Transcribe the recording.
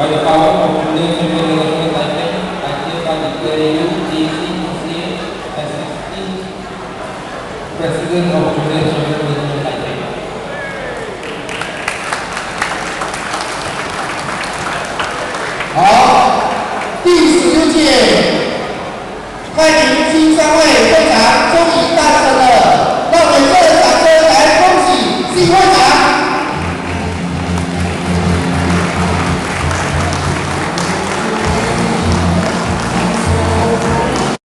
by the power of the National Taiping, I hereby declare you JCI as 16th President of the National Taiping. 好，第16届